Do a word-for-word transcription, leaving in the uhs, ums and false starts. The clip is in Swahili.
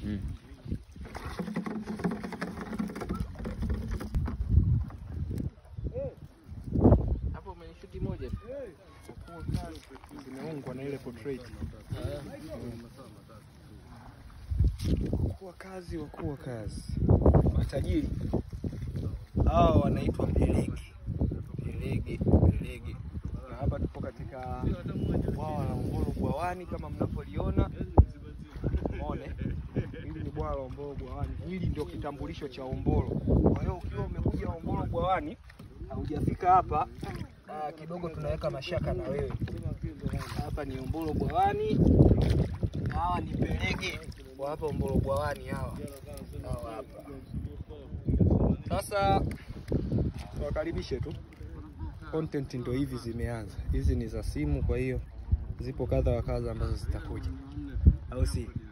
Mm. Hapo umenishuti moja tu. Kwa kazi zimeungwa na ile portrait. Kwa kazi wakuwa kazi. Matajiri. Hao wanaitwa pelege. Pelege, pelege. Na hapa tupo katika bwawa la Ombolo Bwawani kama mnavyoliona. Muone. Hili ni bwawa la Ombolo Bwawani. Hili ndio kitambulisho cha Ombolo. Kwa hiyo ukiwa umekuja Ombolo Bwawani, haujafika hapa, ah, kidogo tunaweka mashaka na wewe. Hapa ni Ombolo Bwawani. Hawa ni pelege wa hapa Ombolo Bwawani hawa. Hawa hapa. Sasa tuwakaribishe tu. Content ndio hivi zimeanza. Hizi ni za simu, kwa hiyo zipo kadha wa kadha ambazo zitakuja. Au si?